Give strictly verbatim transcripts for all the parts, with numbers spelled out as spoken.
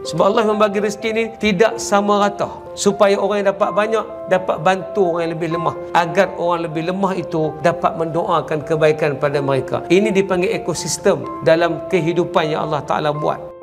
Sebab Allah membagi rezeki ini tidak sama rata, supaya orang yang dapat banyak dapat bantu orang yang lebih lemah, agar orang lebih lemah itu dapat mendoakan kebaikan pada mereka. Ini dipanggil ekosistem dalam kehidupan yang Allah Ta'ala buat.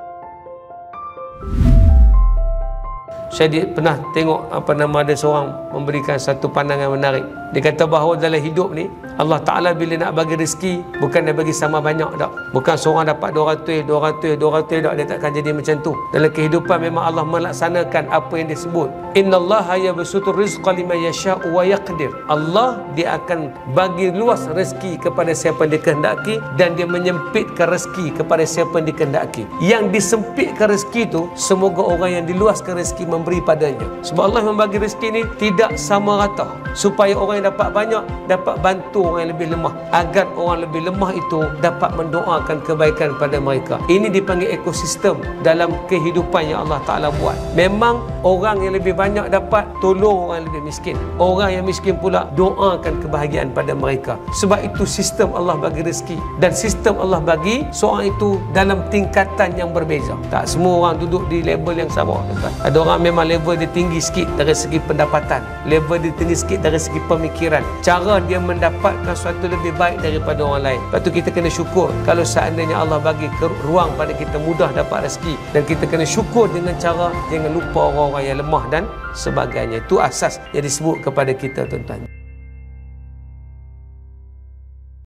Saya pernah tengok apa nama ada seorang memberikan satu pandangan menarik. Dia kata bahawa dalam hidup ni Allah Ta'ala bila nak bagi rezeki bukan dia bagi sama banyak tak. Bukan seorang dapat dua ratus, dua ratus, dua ratus tak, dia takkan jadi macam tu. Dalam kehidupan memang Allah melaksanakan apa yang disebut innallaha yabsutur rizqa liman yasha'u wa yaqdir. Allah dia akan bagi luas rezeki kepada siapa yang dikehendaki, dan dia menyempitkan rezeki kepada siapa yang dikehendaki. Yang disempitkan rezeki tu semoga orang yang diluaskan rezeki memberi padanya. Sebab Allah membagi rezeki ini tidak sama rata, supaya orang yang dapat banyak dapat bantu orang yang lebih lemah, agar orang lebih lemah itu dapat mendoakan kebaikan pada mereka. Ini dipanggil ekosistem dalam kehidupan yang Allah Ta'ala buat. Memang orang yang lebih banyak dapat tolong orang yang lebih miskin, orang yang miskin pula doakan kebahagiaan pada mereka. Sebab itu sistem Allah bagi rezeki, dan sistem Allah bagi seorang itu dalam tingkatan yang berbeza. Tak semua orang duduk di level yang sama. Ada orang memang level dia tinggi sikit dari segi pendapatan, level dia tinggi sikit dari segi pemikiran, cara dia mendapatkan sesuatu lebih baik daripada orang lain. Lepas tu kita kena syukur kalau seandainya Allah bagi ruang pada kita mudah dapat rezeki, dan kita kena syukur dengan cara jangan lupa orang-orang yang lemah dan sebagainya. Itu asas yang disebut kepada kita, tuan-tuan.